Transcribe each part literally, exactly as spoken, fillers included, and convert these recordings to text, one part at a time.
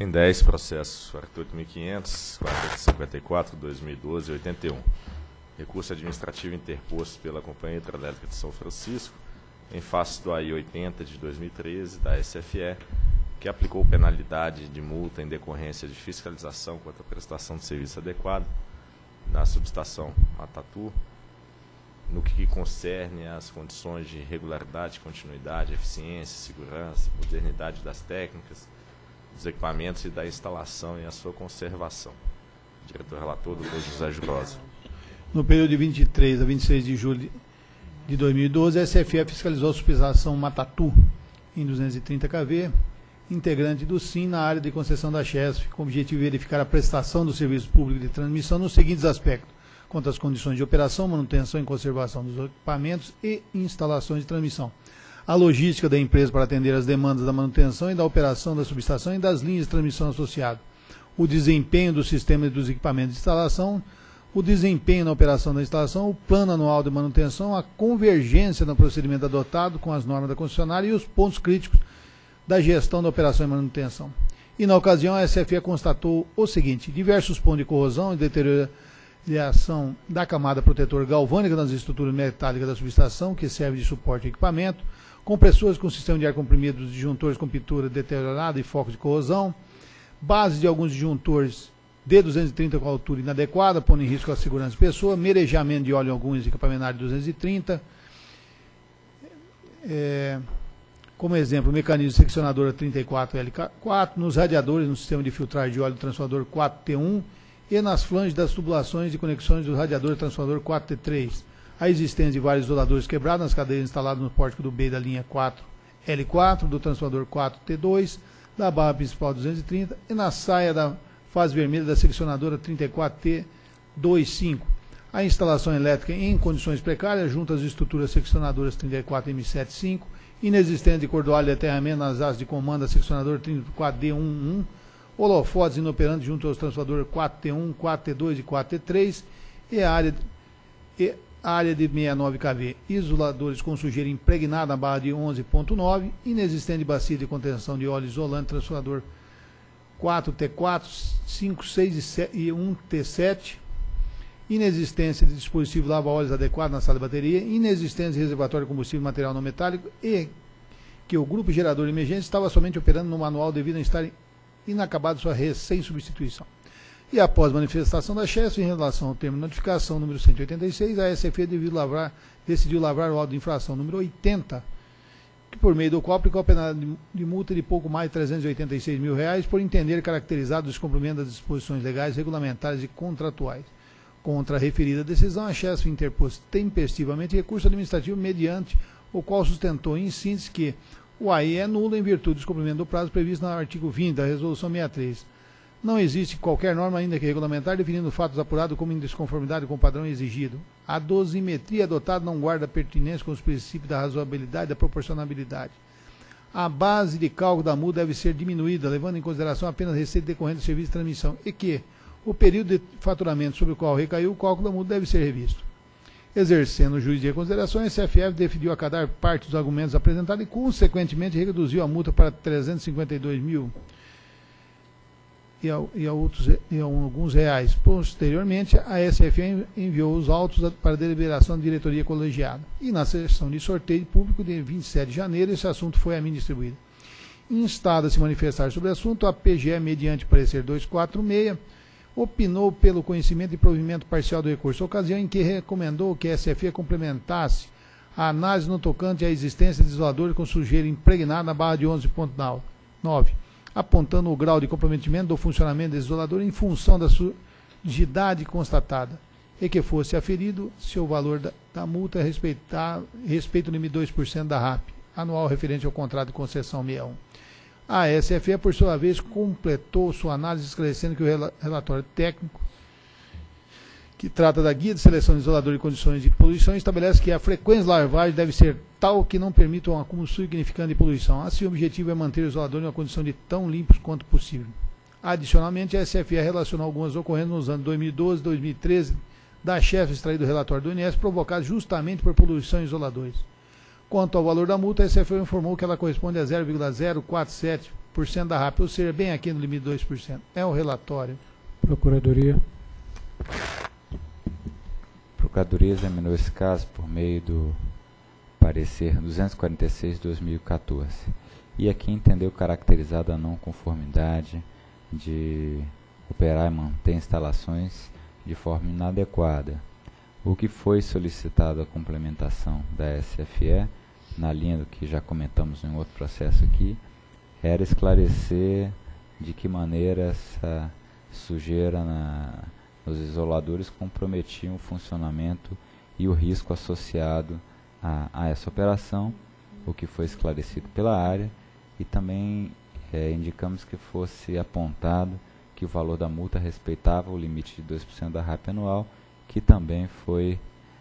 Tem dez processos, quarenta e oito mil e quinhentos, quatrocentos e cinquenta e quatro, dois mil e doze e oitenta e um. Recurso administrativo interposto pela Companhia Hidrelétrica de São Francisco, em face do A I oitenta de dois mil e treze, da S F E, que aplicou penalidade de multa em decorrência de fiscalização quanto à prestação de serviço adequado na subestação Matatu, no que concerne às condições de regularidade, continuidade, eficiência, segurança, modernidade das técnicas, dos equipamentos e da instalação e a sua conservação. Diretor relator, doutor José Jurosa. No período de vinte e três a vinte e seis de julho de dois mil e doze, a S F E fiscalizou a subestação Matatu, em duzentos e trinta quilovolts, integrante do SIM na área de concessão da Chesf, com o objetivo de verificar a prestação do serviço público de transmissão nos seguintes aspectos: quanto às condições de operação, manutenção e conservação dos equipamentos e instalações de transmissão, a logística da empresa para atender às demandas da manutenção e da operação da subestação e das linhas de transmissão associadas, o desempenho do sistema e dos equipamentos de instalação, o desempenho na operação da instalação, o plano anual de manutenção, a convergência no procedimento adotado com as normas da concessionária e os pontos críticos da gestão da operação e manutenção. E na ocasião a S F E constatou o seguinte: diversos pontos de corrosão e deterioração da camada protetora galvânica nas estruturas metálicas da subestação, que serve de suporte ao equipamento, compressores com sistema de ar comprimido, disjuntores com pintura deteriorada e focos de corrosão, bases de alguns disjuntores D duzentos e trinta com altura inadequada, pondo em risco a segurança de pessoa, merejamento de óleo em alguns equipamentos de duzentos e trinta, é, como exemplo, o mecanismo seccionadora trinta e quatro L quatro, nos radiadores no sistema de filtragem de óleo transformador quatro T um e nas flanges das tubulações e conexões do radiador transformador quatro T três. A existência de vários isoladores quebrados nas cadeiras instaladas no pórtico do B da linha quatro L quatro, do transformador quatro T dois, da barra principal duzentos e trinta e na saia da fase vermelha da seccionadora trinta e quatro T vinte e cinco. A instalação elétrica em condições precárias junto às estruturas seccionadoras trinta e quatro M setenta e cinco, inexistência de cordoalho de aterramento nas asas de comando da seccionadora trinta e quatro D vinte e um, holofotes inoperantes junto aos transformadores quatro T um, quatro T dois e quatro T três e a área, e a área de sessenta e nove quilovolts, isoladores com sujeira impregnada na barra de onze ponto nove, inexistente de bacia de contenção de óleo isolante, transformador quatro T quatro, cinco, seis e um T sete, inexistência de dispositivo lava-óleos adequado na sala de bateria, inexistência de reservatório de combustível e material não metálico e que o grupo gerador de emergência estava somente operando no manual devido a estar inacabado sua recém-substituição. E após manifestação da Chesf em relação ao termo de notificação número cento e oitenta e seis, a S F E lavrar, decidiu lavrar o auto de infração número oitenta, que por meio do qual aplicou a penalidade de multa de pouco mais de trezentos e oitenta e seis mil reais por entender caracterizado o descumprimento das disposições legais, regulamentares e contratuais. Contra a referida decisão, a Chesf interpôs tempestivamente recurso administrativo mediante o qual sustentou em síntese que o A I é nulo em virtude do descumprimento do prazo previsto no artigo vinte da Resolução sessenta e três. Não existe qualquer norma, ainda que regulamentar, definindo fatos apurados como em desconformidade com o padrão exigido. A dosimetria adotada não guarda pertinência com os princípios da razoabilidade e da proporcionalidade. A base de cálculo da multa deve ser diminuída, levando em consideração apenas a receita decorrente do serviço de transmissão, e que o período de faturamento sobre o qual recaiu o cálculo da multa deve ser revisto. Exercendo o juiz de reconsideração, a S F E decidiu acadar parte dos argumentos apresentados e, consequentemente, reduziu a multa para trezentos e cinquenta e dois mil e a, e a, outros, e a alguns reais. Posteriormente, a S F E enviou os autos para deliberação da diretoria colegiada. E na sessão de sorteio público de vinte e sete de janeiro, esse assunto foi a mim distribuído. Instada a se manifestar sobre o assunto, a P G E, mediante parecer duzentos e quarenta e seis, opinou pelo conhecimento e provimento parcial do recurso, ocasião em que recomendou que a S F E complementasse a análise no tocante à existência de isoladores com sujeira impregnada na barra de onze ponto nove, apontando o grau de comprometimento do funcionamento desse isolador em função da sujidade constatada, e que fosse aferido se o valor da, da multa respeitar, respeita o limite de dois por cento da R A P, anual referente ao contrato de concessão sessenta e um. A S F E, por sua vez, completou sua análise esclarecendo que o relatório técnico, que trata da guia de seleção de isolador e condições de poluição, estabelece que a frequência de lavagem deve ser tal que não permita um acúmulo significante de poluição. Assim, o objetivo é manter o isolador em uma condição de tão limpos quanto possível. Adicionalmente, a S F E relacionou algumas ocorrências nos anos dois mil e doze e dois mil e treze da Chesf extraído do relatório do I N S, provocadas justamente por poluição em isoladores. Quanto ao valor da multa, a S F E informou que ela corresponde a zero vírgula zero quatro sete por cento da R A P, ou seja, bem aqui no limite de dois por cento. É o relatório. Procuradoria. Procuradoria examinou esse caso por meio do parecer duzentos e quarenta e seis de dois mil e quatorze. E aqui entendeu caracterizada a não conformidade de operar e manter instalações de forma inadequada. O que foi solicitado a complementação da S F E, na linha do que já comentamos em outro processo aqui, era esclarecer de que maneira essa sujeira na, nos isoladores comprometiam o funcionamento e o risco associado a, a essa operação, o que foi esclarecido pela área, e também é, indicamos que fosse apontado que o valor da multa respeitava o limite de dois por cento da R A P anual, que também foi,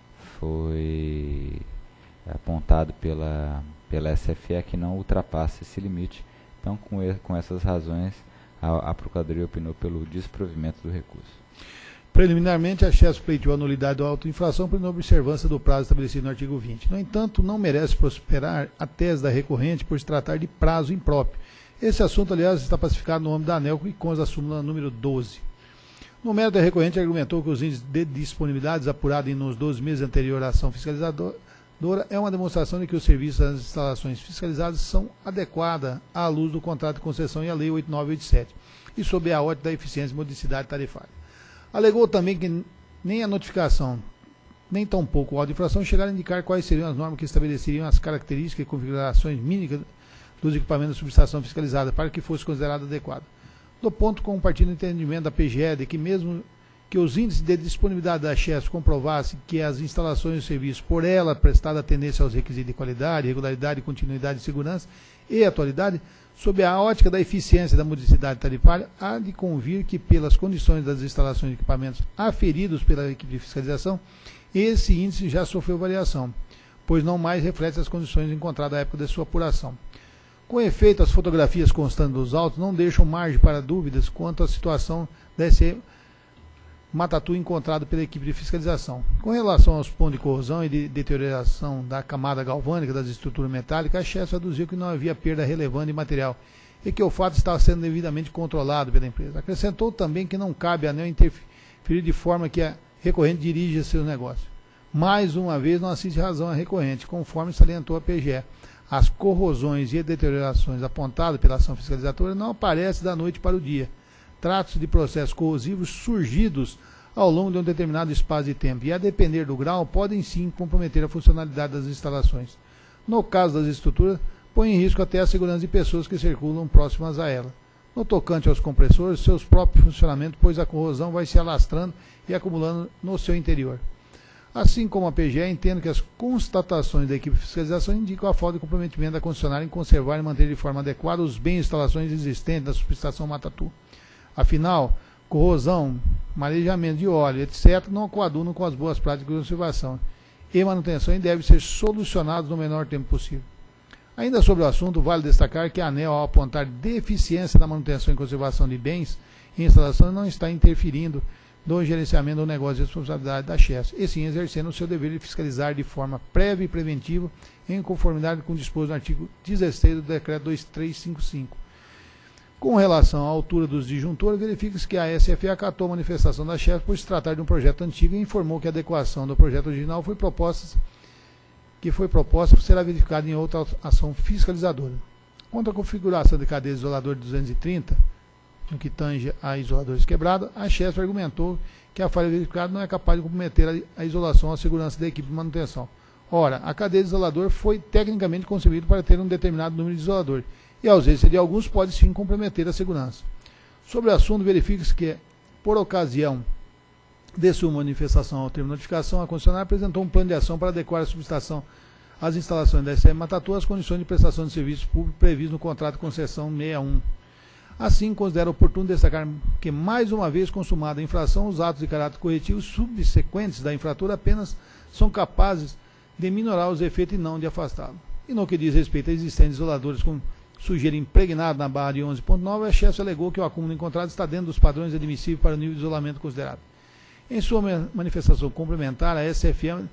foi apontado pela, pela S F E que não ultrapassa esse limite. Então, com, e, com essas razões, a, a Procuradoria opinou pelo desprovimento do recurso. Preliminarmente, a Chesf pleiteou a nulidade da autoinfração por inobservância do prazo estabelecido no artigo vinte. No entanto, não merece prosperar a tese da recorrente por se tratar de prazo impróprio. Esse assunto, aliás, está pacificado no âmbito da ANEEL e consta da súmula número doze. No mérito, a recorrente argumentou que os índices de disponibilidades apurados nos doze meses anteriores à ação fiscalizadora é uma demonstração de que os serviços das instalações fiscalizadas são adequadas à luz do contrato de concessão e à Lei oito mil novecentos e oitenta e sete e sob a ótica da eficiência e modicidade tarifária. Alegou também que nem a notificação, nem tampouco o auto de infração chegaram a indicar quais seriam as normas que estabeleceriam as características e configurações mínimas dos equipamentos de subestação fiscalizada para que fosse considerado adequado. Do ponto, compartilha o entendimento da P G E de que mesmo que os índices de disponibilidade da Chesf comprovassem que as instalações e serviços por ela prestadas atendência aos requisitos de qualidade, regularidade, continuidade, segurança e atualidade, sob a ótica da eficiência e da modicidade tarifária, há de convir que pelas condições das instalações e equipamentos aferidos pela equipe de fiscalização, esse índice já sofreu variação, pois não mais reflete as condições encontradas à época de sua apuração. Com efeito, as fotografias constantes dos autos não deixam margem para dúvidas quanto à situação da S E Matatu encontrado pela equipe de fiscalização. Com relação aos pontos de corrosão e de deterioração da camada galvânica das estruturas metálicas, a Chesf aduziu que não havia perda relevante de material e que o fato estava sendo devidamente controlado pela empresa. Acrescentou também que não cabe a ANEEL interferir de forma que a recorrente dirija seus negócios. Mais uma vez, não assiste razão à recorrente, conforme salientou a P G E. As corrosões e deteriorações apontadas pela ação fiscalizadora não aparecem da noite para o dia. Trata-se de processos corrosivos surgidos ao longo de um determinado espaço de tempo e, a depender do grau, podem sim comprometer a funcionalidade das instalações. No caso das estruturas, põe em risco até a segurança de pessoas que circulam próximas a ela. No tocante aos compressores, seus próprios funcionamentos, pois a corrosão vai se alastrando e acumulando no seu interior. Assim como a P G E, entendo que as constatações da equipe de fiscalização indicam a falta de comprometimento da concessionária em conservar e manter de forma adequada os bens e instalações existentes da subestação Matatu. Afinal, corrosão, marejamento de óleo, etcétera, não coadunam com as boas práticas de conservação e manutenção e devem ser solucionados no menor tempo possível. Ainda sobre o assunto, vale destacar que a ANEEL, ao apontar deficiência na manutenção e conservação de bens e instalações, não está interferindo no gerenciamento do negócio de responsabilidade da Chesf, e sim exercendo o seu dever de fiscalizar de forma prévia e preventiva, em conformidade com o disposto no artigo dezesseis do Decreto dois mil trezentos e cinquenta e cinco. Com relação à altura dos disjuntores, verifica-se que a S F E acatou a manifestação da Chesf por se tratar de um projeto antigo e informou que a adequação do projeto original foi proposta, que foi proposta será verificada em outra ação fiscalizadora. Quanto à configuração de cadeia de isolador de duzentos e trinta, no que tange a isoladores quebrados, a Chesf argumentou que a falha verificada não é capaz de comprometer a isolação ou a segurança da equipe de manutenção. Ora, a cadeia de isolador foi tecnicamente concebida para ter um determinado número de isoladores, e a ausência de alguns pode sim comprometer a segurança. Sobre o assunto, verifica-se que, por ocasião de sua manifestação ao termo de notificação, a concessionária apresentou um plano de ação para adequar a subestação às instalações da S M Matatu às condições de prestação de serviços públicos previstas no contrato de concessão sessenta e um. Assim, considera oportuno destacar que, mais uma vez consumada a infração, os atos de caráter corretivo subsequentes da infratura apenas são capazes de minorar os efeitos e não de afastá-lo. E no que diz respeito a existentes isoladores com sujeira impregnada na barra de onze ponto nove, a Chesf alegou que o acúmulo encontrado está dentro dos padrões admissíveis para o nível de isolamento considerado. Em sua manifestação complementar, a S F E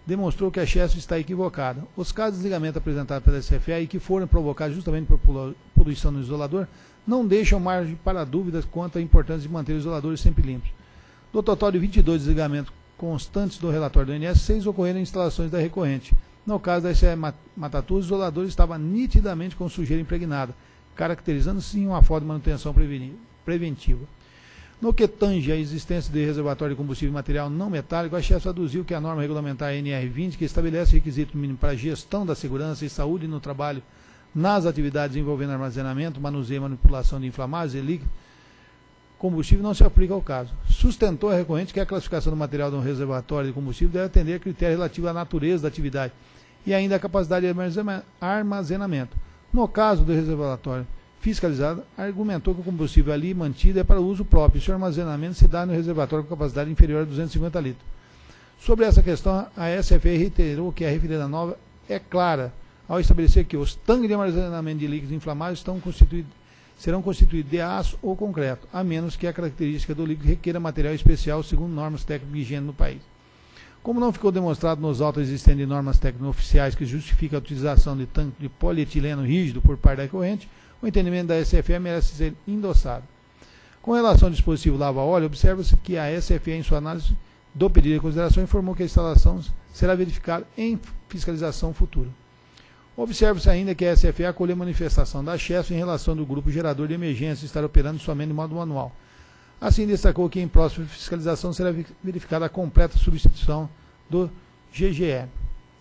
demonstrou que a Chesf está equivocada. Os casos de desligamento apresentados pela S F A e que foram provocados justamente por poluição no isolador não deixam margem para dúvidas quanto à importância de manter os isoladores sempre limpos. Do total de vinte e dois desligamentos constantes do relatório do I N S, seis ocorreram em instalações da recorrente. No caso da S A Matatu, o isolador estava nitidamente com sujeira impregnada, caracterizando sim uma falta de manutenção preventiva. No que tange à existência de reservatório de combustível e material não metálico, a Chesf aduziu que a norma regulamentar N R vinte, que estabelece requisito mínimo para a gestão da segurança e saúde no trabalho nas atividades envolvendo armazenamento, manuseio e manipulação de inflamáveis e líquidos, combustível não se aplica ao caso. Sustentou a recorrente que a classificação do material de um reservatório de combustível deve atender a critérios relativos à natureza da atividade e ainda à capacidade de armazenamento. No caso do reservatório fiscalizado, argumentou que o combustível ali mantido é para uso próprio e seu armazenamento se dá no reservatório com capacidade inferior a duzentos e cinquenta litros. Sobre essa questão, a S F A reiterou que a referida nova é clara ao estabelecer que os tanques de armazenamento de líquidos inflamáveis estão constituídos, serão constituídos de aço ou concreto, a menos que a característica do líquido requeira material especial segundo normas técnicas de higiene no país. Como não ficou demonstrado nos autos existentes de normas técnicas oficiais que justificam a utilização de tanque de polietileno rígido por parte da recorrente, o entendimento da S F A merece ser endossado. Com relação ao dispositivo lava-óleo, observa-se que a S F A, em sua análise do pedido de consideração, informou que a instalação será verificada em fiscalização futura. Observa-se ainda que a S F A acolheu a manifestação da Chesf em relação do grupo gerador de emergência estar operando somente de modo manual. Assim, destacou que em próxima fiscalização será verificada a completa substituição do G G E.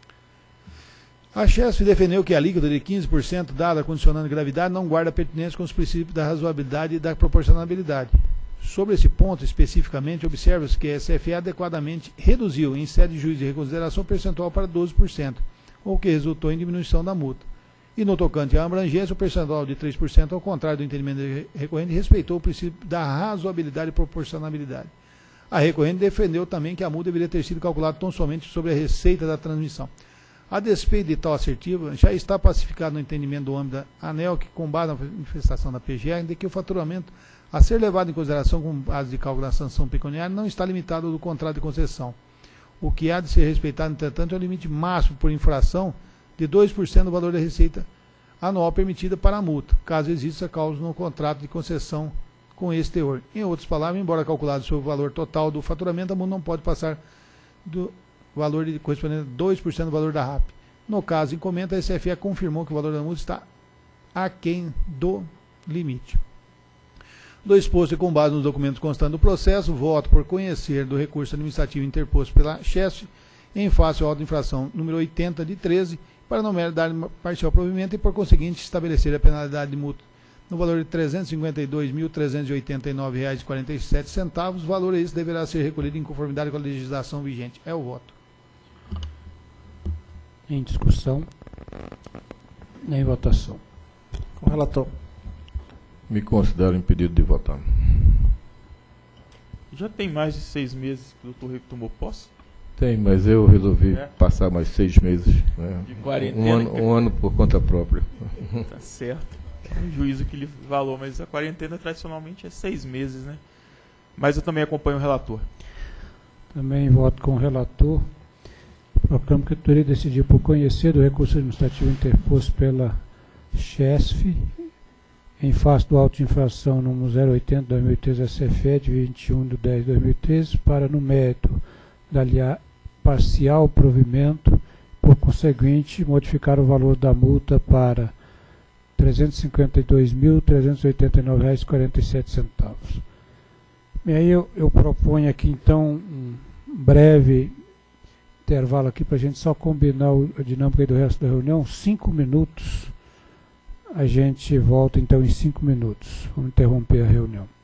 A Chesf defendeu que a alíquota de quinze por cento dada condicionando gravidade não guarda pertinência com os princípios da razoabilidade e da proporcionalidade. Sobre esse ponto, especificamente, observa-se que a S F A adequadamente reduziu, em sede de juízo de reconsideração, o percentual para doze por cento, o que resultou em diminuição da multa. E no tocante à abrangência, o percentual de três por cento, ao contrário do entendimento recorrente, respeitou o princípio da razoabilidade e proporcionalidade. A recorrente defendeu também que a multa deveria ter sido calculada tão somente sobre a receita da transmissão. A despeito de tal assertiva, já está pacificado no entendimento do âmbito da ANEEL que, com base na manifestação da P G R, de que o faturamento a ser levado em consideração com base de cálculo da sanção pecuniária não está limitado ao do contrato de concessão. O que há de ser respeitado, entretanto, é o limite máximo por infração de dois por cento do valor da receita anual permitida para a multa, caso exista causa no contrato de concessão com esse teor. Em outras palavras, embora calculado sobre o valor total do faturamento, a multa não pode passar do valor de correspondente a dois por cento do valor da R A P. No caso em comenta, a S F A confirmou que o valor da multa está aquém do limite. Do exposto e com base nos documentos constantes do processo, voto por conhecer do recurso administrativo interposto pela Chesf em face ao auto de infração número oitenta de treze, para não dar parcial provimento e, por conseguinte, estabelecer a penalidade de multa no valor de trezentos e cinquenta e dois mil, trezentos e oitenta e nove reais e quarenta e sete centavos. O valor esse deverá ser recolhido em conformidade com a legislação vigente. É o voto. Em discussão. Em votação. Com o relator. Me considero impedido de votar. Já tem mais de seis meses que o doutor Rico tomou posse? Tem, mas eu resolvi é. passar mais seis meses. Né? De quarentena. Um ano, um ano por conta própria. Tá certo. É um juízo que lhe valou, mas a quarentena tradicionalmente é seis meses, né? Mas eu também acompanho o relator. Também voto com o relator. Proclamo que a diretoria decidiu por conhecer do recurso administrativo interposto pela Chesf em face do auto de infração número zero oitenta barra dois mil e treze S F E de vinte e um de dez de dois mil e treze para, no mérito da parcial provimento, por conseguinte, modificar o valor da multa para trezentos e cinquenta e dois mil, trezentos e oitenta e nove reais e quarenta e sete centavos. E aí eu, eu proponho aqui então um breve intervalo aqui para a gente só combinar o, a dinâmica do resto da reunião, cinco minutos. A gente volta então em cinco minutos. Vamos interromper a reunião.